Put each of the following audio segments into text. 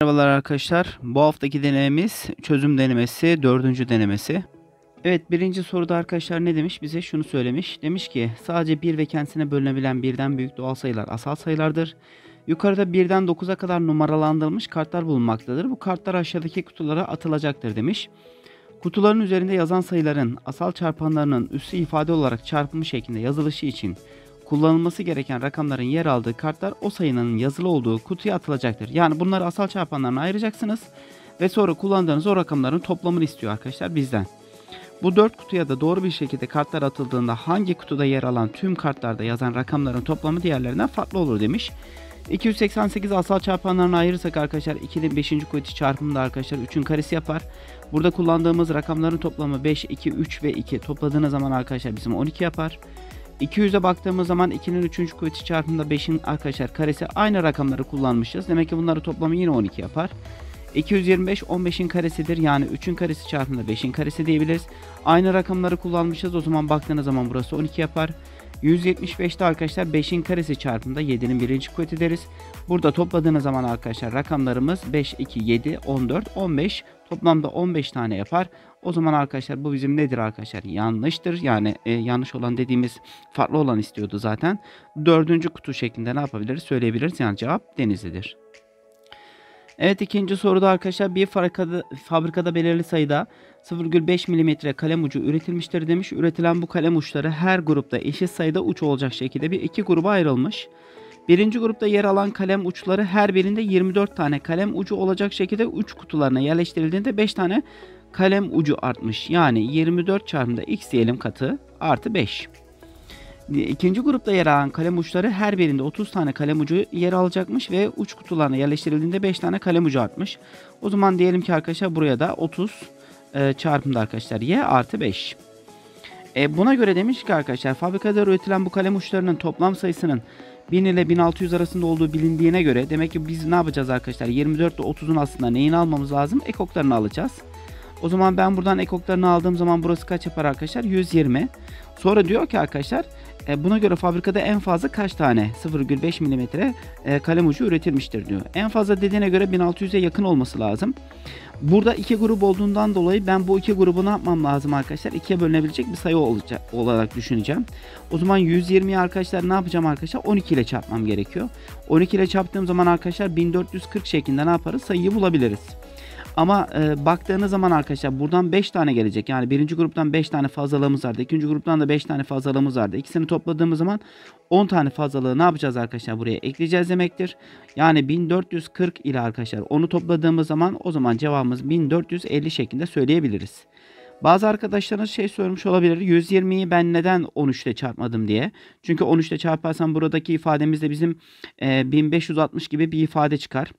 Merhabalar arkadaşlar. Bu haftaki denememiz çözüm denemesi, dördüncü denemesi. Evet, birinci soruda arkadaşlar ne demiş? Bize şunu söylemiş. Demiş ki sadece 1 ve kendisine bölünebilen birden büyük doğal sayılar asal sayılardır. Yukarıda 1'den 9'a kadar numaralandırılmış kartlar bulunmaktadır. Bu kartlar aşağıdaki kutulara atılacaktır demiş. Kutuların üzerinde yazan sayıların asal çarpanlarının üssü ifade olarak çarpımı şeklinde yazılışı için kullanılması gereken rakamların yer aldığı kartlar o sayının yazılı olduğu kutuya atılacaktır. Yani bunları asal çarpanlarına ayıracaksınız ve sonra kullandığınız o rakamların toplamını istiyor arkadaşlar bizden. Bu 4 kutuya da doğru bir şekilde kartlar atıldığında hangi kutuda yer alan tüm kartlarda yazan rakamların toplamı diğerlerinden farklı olur demiş. 288 asal çarpanlarına ayırırsak arkadaşlar 2'nin 5. kuvveti çarpımında arkadaşlar 3'ün karesi yapar. Burada kullandığımız rakamların toplamı 5, 2, 3 ve 2 topladığınız zaman arkadaşlar bizim 12 yapar. 200'e baktığımız zaman 2'nin 3. kuvveti çarpımında 5'in arkadaşlar karesi, aynı rakamları kullanmışız. Demek ki bunları toplamı yine 12 yapar. 225 15'in karesidir. Yani 3'ün karesi çarpımında 5'in karesi diyebiliriz. Aynı rakamları kullanmışız. O zaman baktığınız zaman burası 12 yapar. 175'te arkadaşlar 5'in karesi çarpımında 7'nin 1. kuvveti deriz. Burada topladığınız zaman arkadaşlar rakamlarımız 5, 2, 7, 14, 15. Toplamda 15 tane yapar. O zaman arkadaşlar bu bizim nedir arkadaşlar? Yanlıştır. Yani yanlış olan dediğimiz farklı olan istiyordu zaten. Dördüncü kutu şeklinde ne yapabiliriz? Söyleyebiliriz. Yani cevap Denizli'dir. Evet, ikinci soruda arkadaşlar bir fabrikada belirli sayıda 0,5 mm kalem ucu üretilmiştir demiş. Üretilen bu kalem uçları her grupta eşit sayıda uç olacak şekilde iki gruba ayrılmış. Birinci grupta yer alan kalem uçları her birinde 24 tane kalem ucu olacak şekilde uç kutularına yerleştirildiğinde 5 tane kalem ucu artmış. Yani 24 çarpımda x diyelim katı artı 5. İkinci grupta yer alan kalem uçları her birinde 30 tane kalem ucu yer alacakmış ve uç kutularına yerleştirildiğinde 5 tane kalem ucu artmış. O zaman diyelim ki arkadaşlar buraya da 30 çarpımda arkadaşlar y artı 5. Buna göre demiş ki arkadaşlar fabrikada üretilen bu kalem uçlarının toplam sayısının 1000 ile 1600 arasında olduğu bilindiğine göre demek ki biz ne yapacağız arkadaşlar? 24 ile 30'un aslında neyini almamız lazım? Ekoklarını alacağız. O zaman ben buradan ekoklarını aldığım zaman burası kaç yapar arkadaşlar? 120. Sonra diyor ki arkadaşlar buna göre fabrikada en fazla kaç tane 0,5 mm kalem ucu üretilmiştir diyor. En fazla dediğine göre 1600'e yakın olması lazım. Burada iki grup olduğundan dolayı ben bu iki grubu ne yapmam lazım arkadaşlar? İkiye bölünebilecek bir sayı olarak düşüneceğim. O zaman 120'yi arkadaşlar ne yapacağım arkadaşlar? 12 ile çarpmam gerekiyor. 12 ile çarptığım zaman arkadaşlar 1440 şeklinde ne yaparız? Sayıyı bulabiliriz. Ama baktığınız zaman arkadaşlar buradan 5 tane gelecek. Yani birinci gruptan 5 tane fazlalığımız vardı. İkinci gruptan da 5 tane fazlalığımız vardı. İkisini topladığımız zaman 10 tane fazlalığı ne yapacağız arkadaşlar? Buraya ekleyeceğiz demektir. Yani 1440 ile arkadaşlar onu topladığımız zaman o zaman cevabımız 1450 şeklinde söyleyebiliriz. Bazı arkadaşlarınız şey sormuş olabilir. 120'yi ben neden 13 ile çarpmadım diye. Çünkü 13 ile çarparsam buradaki ifademizde bizim 1560 gibi bir ifade çıkar.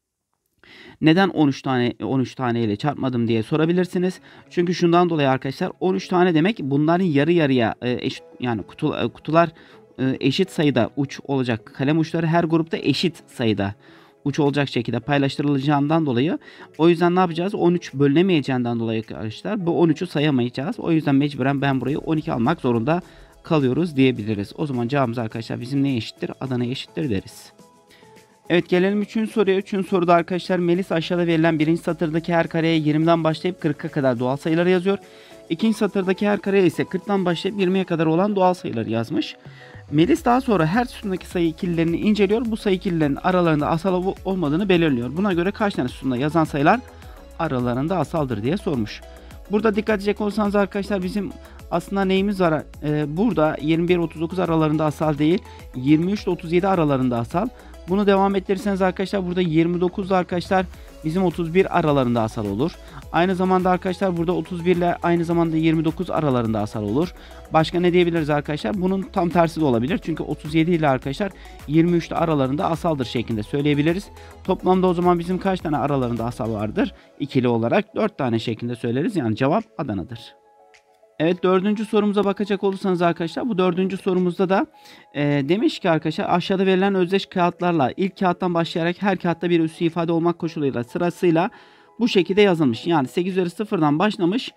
Neden 13 tane ile çarpmadım diye sorabilirsiniz. Çünkü şundan dolayı arkadaşlar 13 tane demek bunların yarı yarıya eşit, yani kutular eşit sayıda uç olacak. Kalem uçları her grupta eşit sayıda uç olacak şekilde paylaştırılacağından dolayı o yüzden ne yapacağız? 13 bölünemeyeceğinden dolayı arkadaşlar bu 13'ü sayamayacağız. O yüzden mecburen ben burayı 12 almak zorunda kalıyoruz diyebiliriz. O zaman cevabımız arkadaşlar bizim neye eşittir? Adana'ya eşittir deriz. Evet, gelelim 3. soruya. 3. soruda arkadaşlar Melis aşağıda verilen birinci satırdaki her kareye 20'den başlayıp 40'a kadar doğal sayıları yazıyor. İkinci satırdaki her kareye ise 40'tan başlayıp 20'ye kadar olan doğal sayıları yazmış. Melis daha sonra her sütundaki sayı ikililerini inceliyor. Bu sayı ikililerinin aralarında asal olmadığını belirliyor. Buna göre kaç tane sütunda yazan sayılar aralarında asaldır diye sormuş. Burada dikkat edecek olursanız arkadaşlar bizim aslında neyimiz var? Burada 21-39 aralarında asal değil, 23-37 aralarında asal. Bunu devam ettirirseniz arkadaşlar burada 29 arkadaşlar bizim 31 aralarında asal olur. Aynı zamanda arkadaşlar burada 31 ile aynı zamanda 29 aralarında asal olur. Başka ne diyebiliriz arkadaşlar? Bunun tam tersi de olabilir. Çünkü 37 ile arkadaşlar 23 ile aralarında asaldır şeklinde söyleyebiliriz. Toplamda o zaman bizim kaç tane aralarında asal vardır? İkili olarak 4 tane şeklinde söyleriz. Yani cevap Adana'dır. Evet, dördüncü sorumuza bakacak olursanız arkadaşlar bu dördüncü sorumuzda da demiş ki arkadaşlar aşağıda verilen özdeş kağıtlarla ilk kağıttan başlayarak her kağıtta bir üssü ifade olmak koşuluyla sırasıyla bu şekilde yazılmış. Yani 8 üzeri 0'dan başlamış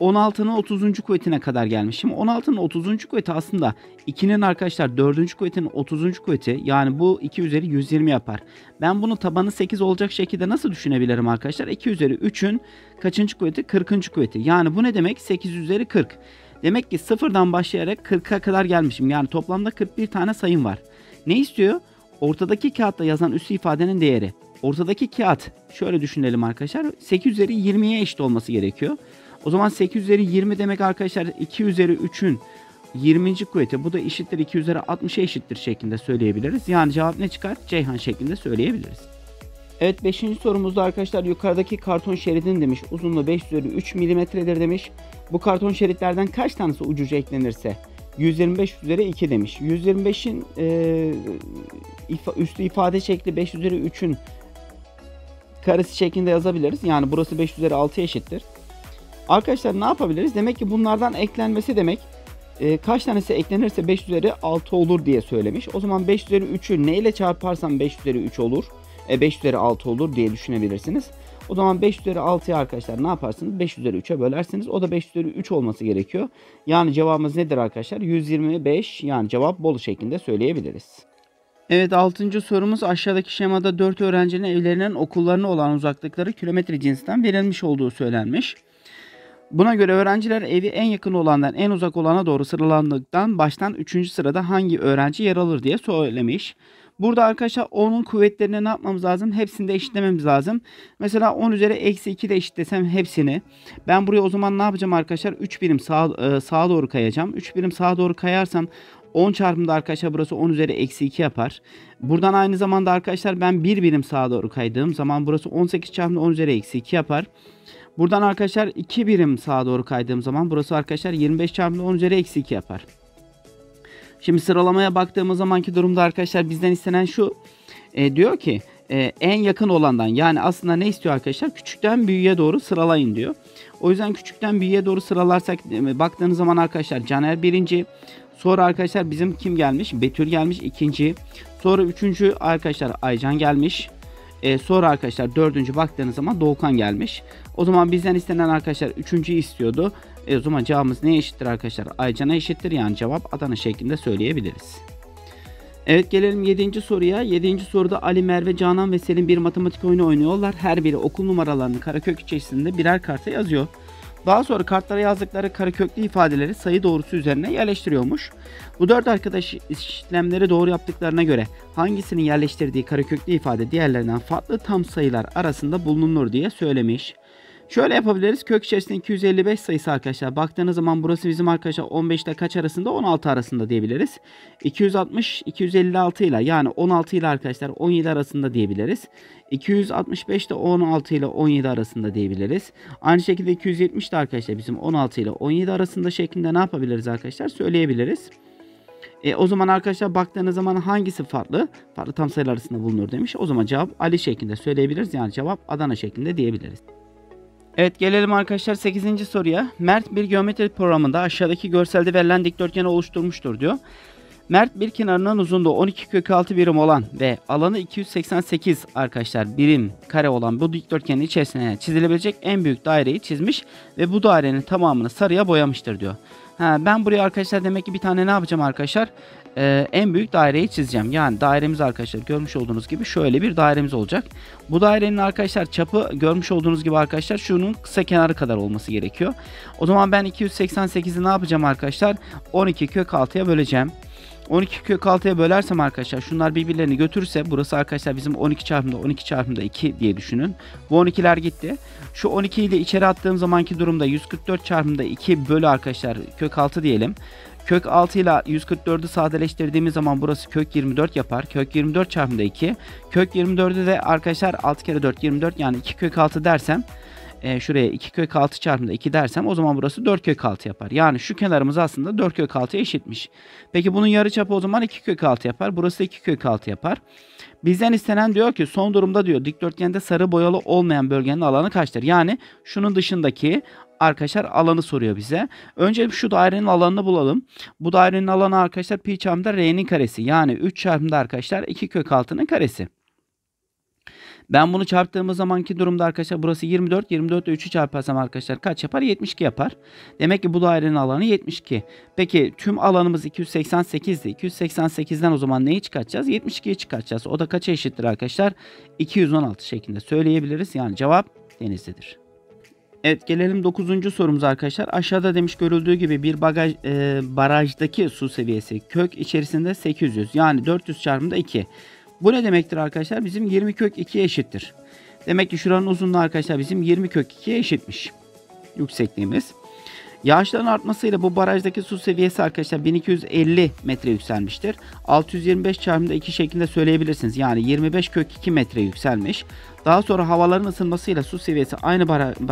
16'nın 30. kuvvetine kadar gelmiş. Şimdi 16'nın 30. kuvveti aslında 2'nin arkadaşlar 4. kuvvetinin 30. kuvveti, yani bu 2 üzeri 120 yapar. Ben bunu tabanı 8 olacak şekilde nasıl düşünebilirim arkadaşlar? 2 üzeri 3'ün kaçıncı kuvveti? 40. kuvveti. Yani bu ne demek? 8 üzeri 40. Demek ki sıfırdan başlayarak 40'a kadar gelmişim. Yani toplamda 41 tane sayım var. Ne istiyor? Ortadaki kağıtta yazan üslü ifadenin değeri. Ortadaki kağıt şöyle düşünelim arkadaşlar. 8 üzeri 20'ye eşit olması gerekiyor. O zaman 8 üzeri 20 demek arkadaşlar 2 üzeri 3'ün 20. kuvveti. Bu da eşittir 2 üzeri 60'a eşittir şeklinde söyleyebiliriz. Yani cevap ne çıkar? Ceyhan şeklinde söyleyebiliriz. Evet, 5. sorumuzda arkadaşlar yukarıdaki karton şeridin demiş uzunluğu 5 üzeri 3 milimetredir demiş. Bu karton şeritlerden kaç tanesi ucuca eklenirse 125 üzeri 2 demiş. 125'in üstü ifade şekli 5 üzeri 3'ün karesi şeklinde yazabiliriz. Yani burası 5 üzeri 6'ya eşittir. Arkadaşlar ne yapabiliriz? Demek ki bunlardan eklenmesi demek kaç tanesi eklenirse 5 üzeri 6 olur diye söylemiş. O zaman 5 üzeri 3'ü ne ile çarparsam 5 üzeri 3 olur. 5 üzeri 6 olur diye düşünebilirsiniz. O zaman 5 üzeri 6'yı arkadaşlar ne yaparsınız? 5 üzeri 3'e bölersiniz. O da 5 üzeri 3 olması gerekiyor. Yani cevabımız nedir arkadaşlar? 125, yani cevap Bolu şeklinde söyleyebiliriz. Evet, 6. sorumuz aşağıdaki şemada 4 öğrencinin evlerinden okullarına olan uzaklıkları kilometre cinsinden verilmiş olduğu söylenmiş. Buna göre öğrenciler evi en yakın olandan en uzak olana doğru sıralandıktan baştan 3. sırada hangi öğrenci yer alır diye söylemiş. Burada arkadaşlar 10'un kuvvetlerini ne yapmamız lazım? Hepsini de eşitlememiz lazım. Mesela 10 üzeri eksi 2 de eşitlesem hepsini. Ben buraya o zaman ne yapacağım arkadaşlar? 3 birim sağa doğru kayacağım. 3 birim sağa doğru kayarsam 10 çarpımda arkadaşlar burası 10 üzeri eksi 2 yapar. Buradan aynı zamanda arkadaşlar ben 1 birim sağa doğru kaydığım zaman burası 18 çarpımda 10 üzeri eksi 2 yapar. Buradan arkadaşlar 2 birim sağa doğru kaydığım zaman burası arkadaşlar 25 çarpımda 10 üzeri eksi 2 yapar. Şimdi sıralamaya baktığımız zamanki durumda arkadaşlar bizden istenen şu. Diyor ki en yakın olandan, yani aslında ne istiyor arkadaşlar? Küçükten büyüğe doğru sıralayın diyor. O yüzden küçükten büyüğe doğru sıralarsak baktığınız zaman arkadaşlar Caner birinci. Sonra arkadaşlar bizim kim gelmiş? Betül gelmiş ikinci. Sonra üçüncü arkadaşlar Aycan gelmiş. Sonra arkadaşlar dördüncü baktığınız zaman Doğukan gelmiş. O zaman bizden istenen arkadaşlar üçüncüyü istiyordu. O zaman cevabımız neye eşittir arkadaşlar? Aycan'a eşittir, yani cevap Adana şeklinde söyleyebiliriz. Evet, gelelim 7. soruya. 7. soruda Ali, Merve, Canan ve Selin bir matematik oyunu oynuyorlar. Her biri okul numaralarını karekök içerisinde birer karta yazıyor. Daha sonra kartlara yazdıkları kareköklü ifadeleri sayı doğrusu üzerine yerleştiriyormuş. Bu 4 arkadaş işlemleri doğru yaptıklarına göre hangisinin yerleştirdiği kareköklü ifade diğerlerinden farklı tam sayılar arasında bulunur diye söylemiş. Şöyle yapabiliriz. Kök içerisinde 255 sayısı arkadaşlar. Baktığınız zaman burası bizim arkadaşlar 15 ile kaç arasında? 16 arasında diyebiliriz. 260, 256 ile, yani 16 ile arkadaşlar 17 arasında diyebiliriz. 265 de 16 ile 17 arasında diyebiliriz. Aynı şekilde 270 de arkadaşlar bizim 16 ile 17 arasında şeklinde ne yapabiliriz arkadaşlar? Söyleyebiliriz. O zaman arkadaşlar baktığınız zaman hangisi farklı? Farklı tam sayılar arasında bulunur demiş. O zaman cevap Ali şeklinde söyleyebiliriz. Yani cevap Adana şeklinde diyebiliriz. Evet, gelelim arkadaşlar 8. soruya. Mert bir geometri programında aşağıdaki görselde verilen dikdörtgeni oluşturmuştur diyor. Mert bir kenarının uzunluğu 12 kök 6 birim olan ve alanı 288 arkadaşlar birim kare olan bu dikdörtgenin içerisine çizilebilecek en büyük daireyi çizmiş ve bu dairenin tamamını sarıya boyamıştır diyor. Ben buraya arkadaşlar demek ki bir tane ne yapacağım arkadaşlar? En büyük daireyi çizeceğim. Yani dairemiz arkadaşlar görmüş olduğunuz gibi şöyle bir dairemiz olacak. Bu dairenin arkadaşlar çapı görmüş olduğunuz gibi arkadaşlar şunun kısa kenarı kadar olması gerekiyor. O zaman ben 288'i ne yapacağım arkadaşlar? 12 kök 6'ya böleceğim. 12 kök 6'ya bölersem arkadaşlar şunlar birbirlerini götürürse burası arkadaşlar bizim 12 çarpımda 12 çarpımda 2 diye düşünün. Bu 12'ler gitti. Şu 12'yi de içeri attığım zamanki durumda 144 çarpımda 2 bölü arkadaşlar kök 6 diyelim. Kök 6 ile 144'ü sadeleştirdiğimiz zaman burası kök 24 yapar. Kök 24 çarpımda 2. Kök 24'ü de arkadaşlar 6 kere 4 24, yani 2 kök 6 dersem şuraya 2 kök 6 çarpımda 2 dersem o zaman burası 4 kök 6 yapar. Yani şu kenarımız aslında 4 kök 6'ya eşitmiş. Peki bunun yarıçapı o zaman 2 kök 6 yapar. Burası da 2 kök 6 yapar. Bizden istenen diyor ki son durumda diyor dikdörtgende sarı boyalı olmayan bölgenin alanı kaçtır? Yani şunun dışındaki arkadaşlar alanı soruyor bize. Önce şu dairenin alanını bulalım. Bu dairenin alanı arkadaşlar pi çarpımda r'nin karesi. Yani 3 çarpımda arkadaşlar 2 kök 6'nın karesi. Ben bunu çarptığımız zamanki durumda arkadaşlar burası 24. 24 ile 3'ü çarparsam arkadaşlar kaç yapar? 72 yapar. Demek ki bu dairenin alanı 72. Peki tüm alanımız 288'di. 288'den o zaman neyi çıkartacağız? 72'yi çıkartacağız. O da kaça eşittir arkadaşlar? 216 şeklinde söyleyebiliriz. Yani cevap Denizli'dir. Evet, gelelim 9. sorumuza arkadaşlar. Aşağıda demiş görüldüğü gibi bir barajdaki su seviyesi kök içerisinde 800 yani 400 çarpımda 2. Bu ne demektir arkadaşlar? Bizim 20 kök 2'ye eşittir. Demek ki şuranın uzunluğu arkadaşlar bizim 20 kök 2'ye eşitmiş. Yüksekliğimiz. Yağışların artmasıyla bu barajdaki su seviyesi arkadaşlar 1250 metre yükselmiştir. 625 çarpımda 2 şeklinde söyleyebilirsiniz. Yani 25 kök 2 metre yükselmiş. Daha sonra havaların ısınmasıyla su seviyesi aynı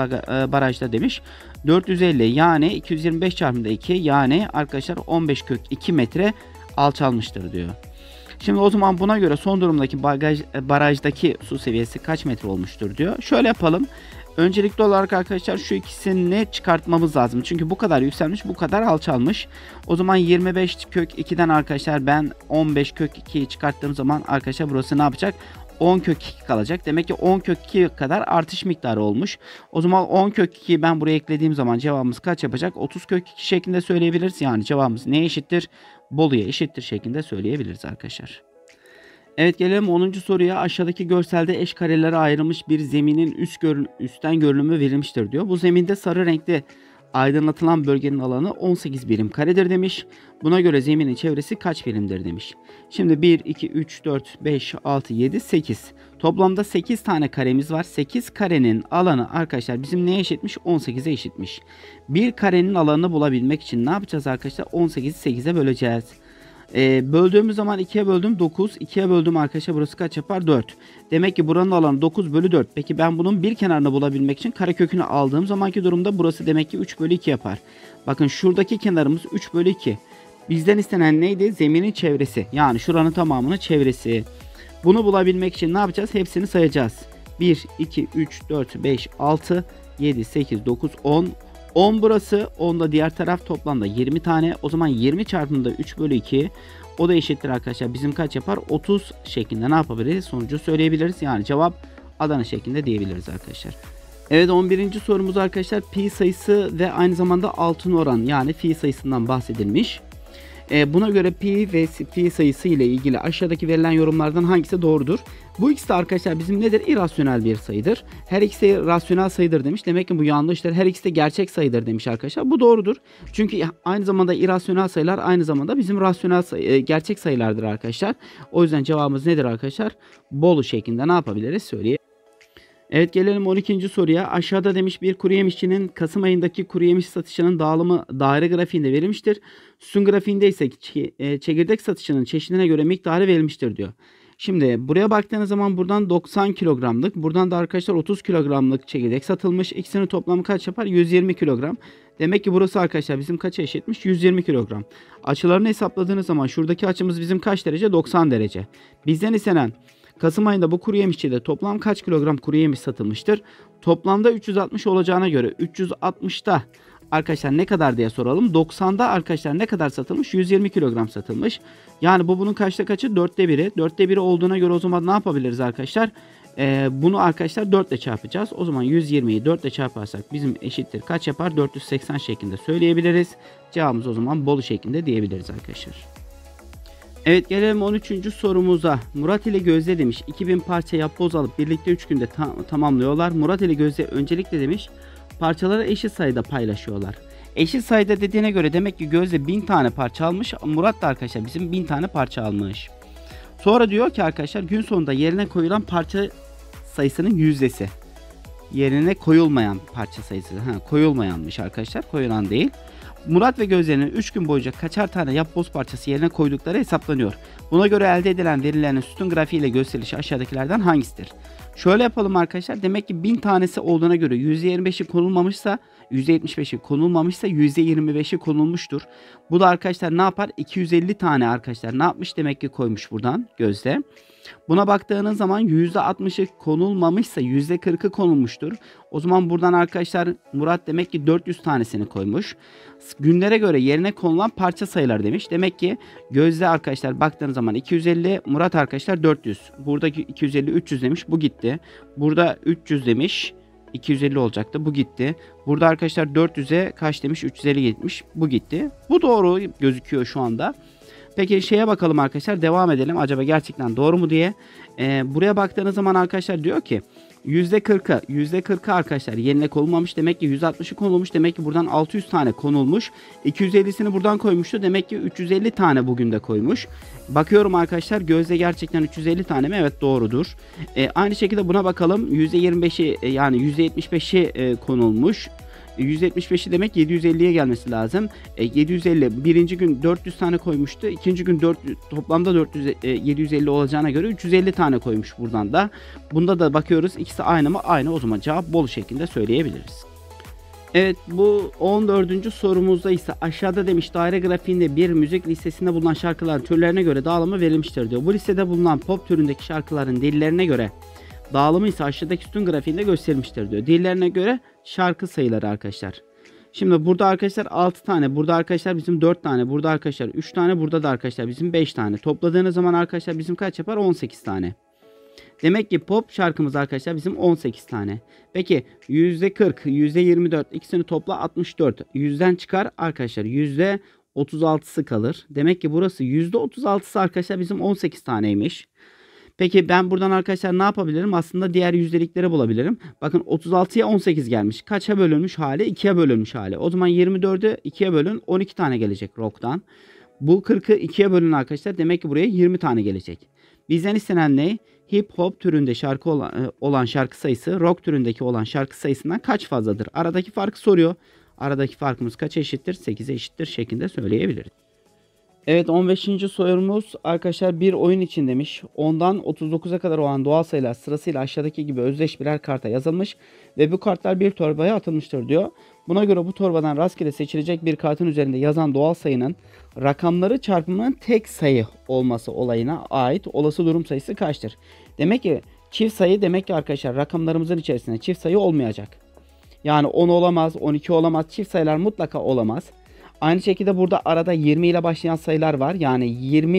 barajda demiş. 450 yani 225 çarpımda 2 yani arkadaşlar 15 kök 2 metre alçalmıştır diyor. Şimdi o zaman buna göre son durumdaki barajdaki su seviyesi kaç metre olmuştur diyor. Şöyle yapalım. Öncelikli olarak arkadaşlar şu ikisini çıkartmamız lazım. Çünkü bu kadar yükselmiş, bu kadar alçalmış. O zaman 25 kök 2'den arkadaşlar ben 15 kök 2'yi çıkarttığım zaman arkadaşlar burası ne yapacak? 10 kök 2 kalacak. Demek ki 10 kök 2 kadar artış miktarı olmuş. O zaman 10 kök 2'yi ben buraya eklediğim zaman cevabımız kaç yapacak? 30 kök 2 şeklinde söyleyebiliriz. Yani cevabımız neye eşittir? Bolu'ya eşittir şeklinde söyleyebiliriz arkadaşlar. Evet, gelelim 10. soruya. Aşağıdaki görselde eş karelere ayrılmış bir zeminin üstten görünümü verilmiştir diyor. Bu zeminde sarı renkli aydınlatılan bölgenin alanı 18 birim karedir demiş. Buna göre zeminin çevresi kaç birimdir demiş. Şimdi 1, 2, 3, 4, 5, 6, 7, 8. Toplamda 8 tane karemiz var. 8 karenin alanı arkadaşlar bizim neye eşitmiş? 18'e eşitmiş. Bir karenin alanını bulabilmek için ne yapacağız arkadaşlar? 18'i 8'e böleceğiz. Böldüğümüz zaman 2'ye böldüm 9. 2'ye böldüm arkadaşlar burası kaç yapar? 4. Demek ki buranın alanı 9 bölü 4. Peki ben bunun bir kenarını bulabilmek için karekökünü aldığım zamanki durumda burası demek ki 3 bölü 2 yapar. Bakın şuradaki kenarımız 3 bölü 2. Bizden istenen neydi? Zeminin çevresi. Yani şuranın tamamının çevresi. Bunu bulabilmek için ne yapacağız? Hepsini sayacağız. 1, 2, 3, 4, 5, 6, 7, 8, 9, 10. 10 burası, 10 da diğer taraf, toplamda 20 tane. O zaman 20 çarpımında 3 bölü 2. O da eşittir arkadaşlar. Bizim kaç yapar? 30 şeklinde ne yapabiliriz? Sonucu söyleyebiliriz. Yani cevap Adana şeklinde diyebiliriz arkadaşlar. Evet, 11. sorumuz arkadaşlar pi sayısı ve aynı zamanda altın oran yani fi sayısından bahsedilmiş. Buna göre pi ve fi sayısı ile ilgili aşağıdaki verilen yorumlardan hangisi doğrudur? Bu ikisi de arkadaşlar bizim nedir? İrasyonel bir sayıdır. Her ikisi de rasyonel sayıdır demiş. Demek ki bu yanlıştır. Her ikisi de gerçek sayıdır demiş arkadaşlar. Bu doğrudur. Çünkü aynı zamanda irasyonel sayılar aynı zamanda bizim rasyonel gerçek sayılardır arkadaşlar. O yüzden cevabımız nedir arkadaşlar? Bolu şeklinde ne yapabiliriz? Söyleyelim. Evet, gelelim 12. soruya. Aşağıda demiş bir kuru yemişçinin Kasım ayındaki kuru yemiş satışının dağılımı daire grafiğinde verilmiştir. Sütun grafiğinde ise çekirdek satışının çeşidine göre miktarı verilmiştir diyor. Şimdi buraya baktığınız zaman buradan 90 kilogramlık, buradan da arkadaşlar 30 kilogramlık çekirdek satılmış. İkisinin toplamı kaç yapar? 120 kilogram. Demek ki burası arkadaşlar bizim kaça eşitmiş? 120 kilogram. Açılarını hesapladığınız zaman şuradaki açımız bizim kaç derece? 90 derece. Bizden istenen Kasım ayında bu kuru yemişçide toplam kaç kilogram kuru yemiş satılmıştır? Toplamda 360 olacağına göre 360'ta arkadaşlar ne kadar diye soralım. 90'da arkadaşlar ne kadar satılmış? 120 kilogram satılmış. Yani bu bunun kaçta kaçı? 4'te 1'i. 4'te 1'i olduğuna göre o zaman ne yapabiliriz arkadaşlar? Bunu arkadaşlar 4 ile çarpacağız. O zaman 120'yi 4 ile çarparsak bizim eşittir kaç yapar? 480 şeklinde söyleyebiliriz. Cevabımız o zaman Bolu şeklinde diyebiliriz arkadaşlar. Evet, gelelim 13. sorumuza. Murat ile Gözde demiş 2000 parça yapboz alıp birlikte 3 günde tamamlıyorlar. Murat ile Gözde öncelikle demiş parçaları eşit sayıda paylaşıyorlar. Eşit sayıda dediğine göre demek ki Gözde 1000 tane parça almış. Murat da arkadaşlar bizim 1000 tane parça almış. Sonra diyor ki arkadaşlar gün sonunda yerine koyulan parça sayısının yüzdesi. Yerine koyulmayan parça sayısı. Koyulmayanmış arkadaşlar. Koyulan değil. Murat ve Gözde'nin 3 gün boyunca kaçar tane yapboz parçası yerine koydukları hesaplanıyor. Buna göre elde edilen verilerin sütun grafiği ile gösterilişi aşağıdakilerden hangisidir? Şöyle yapalım arkadaşlar. Demek ki 1000 tanesi olduğuna göre %25'i konulmamışsa %75'i konulmamışsa %25'i konulmuştur. Bu da arkadaşlar ne yapar? 250 tane arkadaşlar ne yapmış demek ki koymuş buradan gözde. Buna baktığınız zaman %60'ı konulmamışsa %40'ı konulmuştur. O zaman buradan arkadaşlar Murat demek ki 400 tanesini koymuş. Günlere göre yerine konulan parça sayılar demiş. Demek ki gözde arkadaşlar baktığınız zaman 250, Murat arkadaşlar 400. Buradaki 250 300 demiş, bu gitti. Burada 300 demiş, 250 olacaktı, bu gitti. Burada arkadaşlar 400'e kaç demiş, 350 gitmiş, bu gitti. Bu doğru gözüküyor şu anda. Peki şeye bakalım arkadaşlar, devam edelim acaba gerçekten doğru mu diye. Buraya baktığınız zaman arkadaşlar diyor ki %40'ı arkadaşlar yerine konulmamış, demek ki 160'ı konulmuş, demek ki buradan 600 tane konulmuş, 250'sini buradan koymuştu, demek ki 350 tane bugün de koymuş. Bakıyorum arkadaşlar, gözde gerçekten 350 tane mi? Evet, doğrudur. Aynı şekilde buna bakalım, %25'i yani %75'i konulmuş. 175'i demek 750'ye gelmesi lazım. 750 birinci gün 400 tane koymuştu. İkinci gün 400, toplamda 750 olacağına göre 350 tane koymuş buradan da. Bunda da bakıyoruz, ikisi aynı mı? Aynı. O zaman cevap bol şeklinde söyleyebiliriz. Evet, bu 14. sorumuzda ise aşağıda demiş daire grafiğinde bir müzik listesinde bulunan şarkıların türlerine göre dağılımı verilmiştir diyor. Bu listede bulunan pop türündeki şarkıların dillerine göre dağılımı ise aşağıdaki sütun grafiğinde gösterilmiştir diyor. Dillerine göre şarkı sayıları arkadaşlar. Şimdi burada arkadaşlar 6 tane, burada arkadaşlar bizim 4 tane, burada arkadaşlar 3 tane, burada da arkadaşlar bizim 5 tane. Topladığınız zaman arkadaşlar bizim kaç yapar? 18 tane. Demek ki pop şarkımız arkadaşlar bizim 18 tane. Peki %40, %24 ikisini topla 64. 100'den çıkar arkadaşlar %36'sı kalır. Demek ki burası %36'sı arkadaşlar bizim 18 taneymiş. Peki ben buradan arkadaşlar ne yapabilirim? Aslında diğer yüzdelikleri bulabilirim. Bakın 36'ya 18 gelmiş. Kaça bölünmüş hali? 2'ye bölünmüş hali. O zaman 24'ü 2'ye bölün, 12 tane gelecek rock'tan. Bu 40'ı 2'ye bölün arkadaşlar. Demek ki buraya 20 tane gelecek. Bizden istenen ne? Hip hop türünde şarkı olan şarkı sayısı rock türündeki olan şarkı sayısından kaç fazladır? Aradaki farkı soruyor. Aradaki farkımız kaça eşittir? 8'e eşittir şeklinde söyleyebiliriz. Evet, 15. sorumuz arkadaşlar bir oyun için demiş. 10'dan 39'a kadar olan doğal sayılar sırasıyla aşağıdaki gibi özdeş birer karta yazılmış ve bu kartlar bir torbaya atılmıştır diyor. Buna göre bu torbadan rastgele seçilecek bir kartın üzerinde yazan doğal sayının rakamları çarpımının tek sayı olması olayına ait olası durum sayısı kaçtır? Demek ki çift sayı, demek ki arkadaşlar rakamlarımızın içerisinde çift sayı olmayacak. Yani 10 olamaz, 12 olamaz, çift sayılar mutlaka olamaz. Aynı şekilde burada arada 20 ile başlayan sayılar var. Yani 20,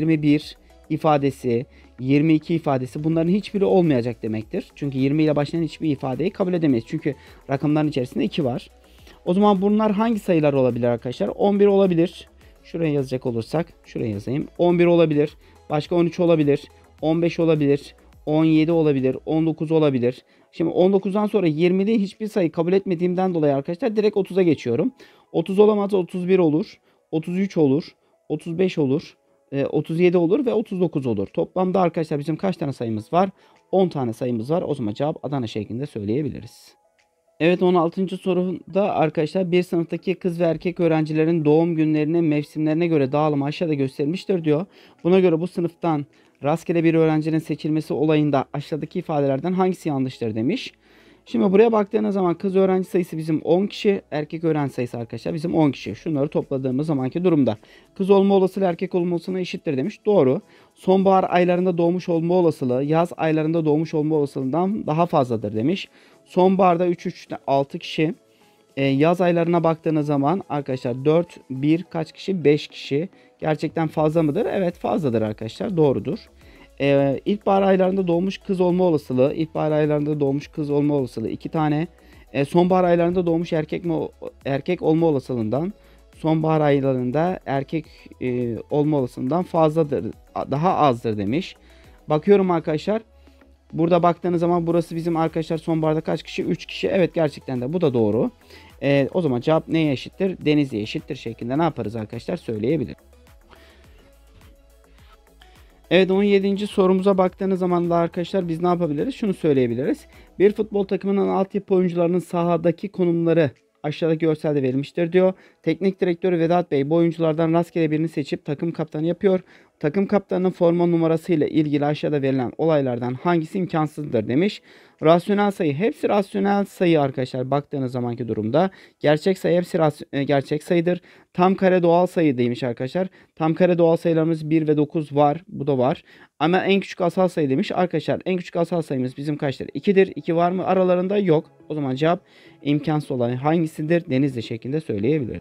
21 ifadesi, 22 ifadesi, bunların hiçbiri olmayacak demektir. Çünkü 20 ile başlayan hiçbir ifadeyi kabul edemeyiz. Çünkü rakamların içerisinde 2 var. O zaman bunlar hangi sayılar olabilir arkadaşlar? 11 olabilir. Şuraya yazacak olursak, şuraya yazayım. 11 olabilir. Başka 13 olabilir. 15 olabilir. 17 olabilir. 19 olabilir. Şimdi 19'dan sonra 20'de hiçbir sayı kabul etmediğimden dolayı arkadaşlar direkt 30'a geçiyorum. 30 olamaz, 31 olur. 33 olur. 35 olur. 37 olur ve 39 olur. Toplamda arkadaşlar bizim kaç tane sayımız var? 10 tane sayımız var. O zaman cevap Adana şeklinde söyleyebiliriz. Evet, 16. soruda arkadaşlar bir sınıftaki kız ve erkek öğrencilerin doğum günlerine, mevsimlerine göre dağılımı aşağıda gösterilmiştir diyor. Buna göre bu sınıftan rastgele bir öğrencinin seçilmesi olayında aşağıdaki ifadelerden hangisi yanlıştır demiş. Şimdi buraya baktığınız zaman kız öğrenci sayısı bizim 10 kişi, erkek öğrenci sayısı arkadaşlar bizim 10 kişi. Şunları topladığımız zamanki durumda kız olma olasılığı erkek olma olasılığına eşittir demiş. Doğru. Sonbahar aylarında doğmuş olma olasılığı yaz aylarında doğmuş olma olasılığından daha fazladır demiş. Sonbaharda 3 6 kişi. Yaz aylarına baktığınız zaman arkadaşlar 4, 1 kaç kişi? 5 kişi. Gerçekten fazla mıdır? Evet, fazladır arkadaşlar. Doğrudur. İlkbahar aylarında doğmuş kız olma olasılığı, ilkbahar aylarında doğmuş kız olma olasılığı 2 tane. Sonbahar aylarında doğmuş erkek olma olasılığından, sonbahar aylarında erkek olma olasılığından fazladır, daha azdır demiş. Bakıyorum arkadaşlar. Burada baktığınız zaman burası bizim arkadaşlar sonbaharda kaç kişi? 3 kişi. Evet, gerçekten de bu da doğru. O zaman cevap neye eşittir? Denizli'ye eşittir şeklinde ne yaparız arkadaşlar? Söyleyebilir. Evet, 17. sorumuza baktığınız zaman da arkadaşlar biz ne yapabiliriz? Şunu söyleyebiliriz. Bir futbol takımının altyapı oyuncularının sahadaki konumları aşağıdaki görselde verilmiştir diyor. Teknik direktörü Vedat Bey bu oyunculardan rastgele birini seçip takım kaptanı yapıyor. Takım kaptanının forma numarası ile ilgili aşağıda verilen olaylardan hangisi imkansızdır demiş. Rasyonel sayı, hepsi rasyonel sayı arkadaşlar baktığınız zamanki durumda. Gerçek sayı hepsi gerçek sayıdır. Tam kare doğal sayı demiş arkadaşlar. Tam kare doğal sayılarımız 1 ve 9 var. Bu da var. Ama en küçük asal sayı demiş. Arkadaşlar en küçük asal sayımız bizim kaçtır? 2'dir. 2 var mı? Aralarında yok. O zaman cevap imkansız olan hangisidir? Denizli şeklinde söyleyebiliriz.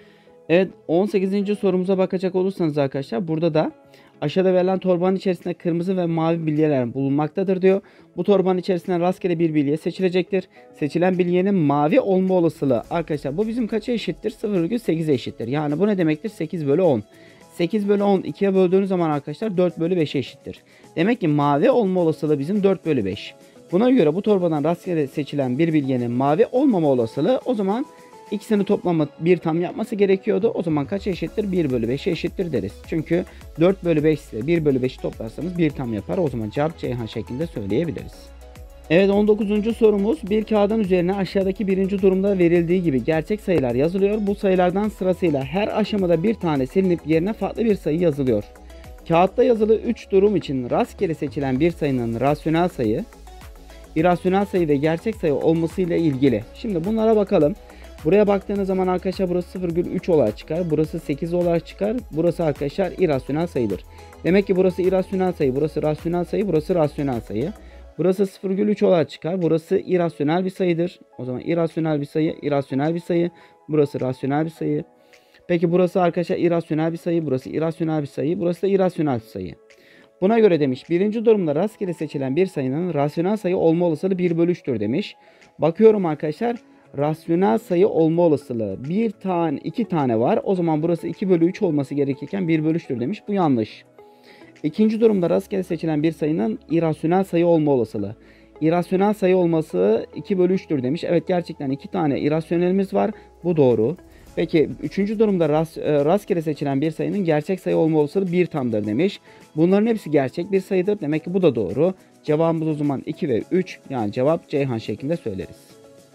Evet, 18. sorumuza bakacak olursanız arkadaşlar burada da aşağıda verilen torbanın içerisinde kırmızı ve mavi bilyeler bulunmaktadır diyor. Bu torbanın içerisinden rastgele bir bilye seçilecektir. Seçilen bilyenin mavi olma olasılığı arkadaşlar bu bizim kaça eşittir? 0,8'e eşittir. Yani bu ne demektir? 8 bölü 10. 8 bölü 10 2'ye böldüğünüz zaman arkadaşlar 4 bölü 5'e eşittir. Demek ki mavi olma olasılığı bizim 4 bölü 5. Buna göre bu torbadan rastgele seçilen bir bilyenin mavi olmama olasılığı o zaman İkisini toplamı bir tam yapması gerekiyordu. O zaman kaç eşittir? 1 bölü 5'e eşittir deriz. Çünkü 4 bölü 5 ile 1 bölü 5'i toplarsanız bir tam yapar. O zaman cevap Ceyhan şeklinde söyleyebiliriz. Evet, 19. sorumuz bir kağıdın üzerine aşağıdaki birinci durumda verildiği gibi gerçek sayılar yazılıyor. Bu sayılardan sırasıyla her aşamada bir tane silinip yerine farklı bir sayı yazılıyor. Kağıtta yazılı 3 durum için rastgele seçilen bir sayının rasyonel sayı, irrasyonel sayı ve gerçek sayı olması ile ilgili. Şimdi bunlara bakalım. Buraya baktığınız zaman arkadaşlar burası 0,3 olarak çıkar. Burası 8 olarak çıkar. Burası arkadaşlar irrasyonel sayıdır. Demek ki burası irrasyonel sayı, burası rasyonel sayı, burası rasyonel sayı. Burası 0,3 olarak çıkar. Burası irrasyonel bir sayıdır. O zaman irrasyonel bir sayı, irrasyonel bir sayı. Burası rasyonel bir sayı. Peki burası arkadaşlar irrasyonel bir sayı, burası irrasyonel bir sayı, burası da irrasyonel bir sayı. Buna göre demiş birinci durumda rastgele seçilen bir sayının rasyonel sayı olma olasılığı 1 bölü 3'tür demiş. Bakıyorum arkadaşlar. Rasyonel sayı olma olasılığı bir tane 2 tane var. O zaman burası 2 bölü 3 olması gerekirken 1 bölü 3'tür demiş. Bu yanlış. İkinci durumda rastgele seçilen bir sayının irrasyonel sayı olma olasılığı. İrrasyonel sayı olması 2 bölü 3'tür demiş. Evet, gerçekten 2 tane irrasyonelimiz var. Bu doğru. Peki üçüncü durumda rastgele seçilen bir sayının gerçek sayı olma olasılığı 1 tamdır demiş. Bunların hepsi gerçek bir sayıdır. Demek ki bu da doğru. Cevabımız o zaman 2 ve 3. Yani cevap Ceyhan şeklinde söyleriz.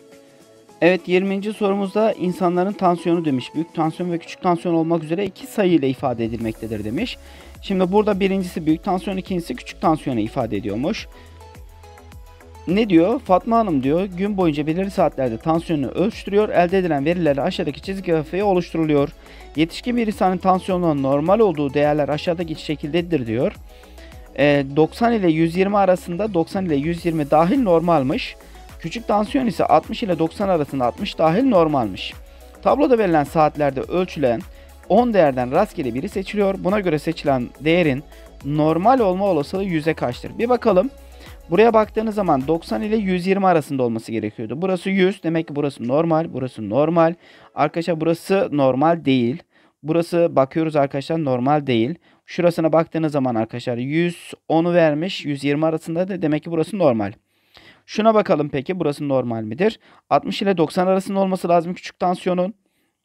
Evet, 20. sorumuzda insanların tansiyonu demiş. Büyük tansiyon ve küçük tansiyon olmak üzere iki sayı ile ifade edilmektedir demiş. Şimdi burada birincisi büyük tansiyon, ikincisi küçük tansiyonu ifade ediyormuş. Ne diyor? Fatma Hanım diyor gün boyunca belirli saatlerde tansiyonunu ölçtürüyor. Elde edilen verilerle aşağıdaki çizgi grafiği oluşturuluyor. Yetişkin bir insanın tansiyonunun normal olduğu değerler aşağıdaki şekildedir diyor. 90 ile 120 arasında 90 ile 120 dahil normalmiş. Küçük tansiyon ise 60 ile 90 arasında 60 dahil normalmiş. Tabloda verilen saatlerde ölçülen 10 değerden rastgele biri seçiliyor. Buna göre seçilen değerin normal olma olasılığı 100'e kaçtır? Bir bakalım. Buraya baktığınız zaman 90 ile 120 arasında olması gerekiyordu. Burası 100. Demek ki burası normal. Burası normal. Arkadaşlar burası normal değil. Burası bakıyoruz arkadaşlar normal değil. Şurasına baktığınız zaman arkadaşlar 110'u vermiş. 120 arasında da demek ki burası normal. Şuna bakalım peki burası normal midir? 60 ile 90 arasında olması lazım küçük tansiyonun.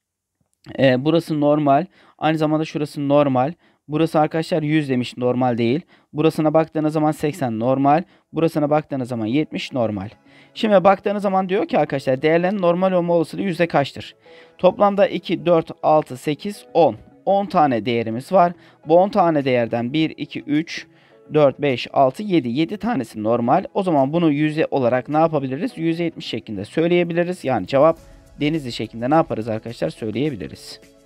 Burası normal. Aynı zamanda şurası normal. Burası arkadaşlar 100 demiş normal değil. Burasına baktığınız zaman 80 normal. Burasına baktığınız zaman 70 normal. Şimdi baktığınız zaman diyor ki arkadaşlar değerlerin normal olma olasılığı yüzde kaçtır? Toplamda 2, 4, 6, 8, 10. 10 tane değerimiz var. Bu 10 tane değerden 1, 2, 3, 4, 5, 6, 7. 7 tanesi normal. O zaman bunu yüzde olarak ne yapabiliriz? %70 şeklinde söyleyebiliriz. Yani cevap Denizli şeklinde ne yaparız arkadaşlar söyleyebiliriz.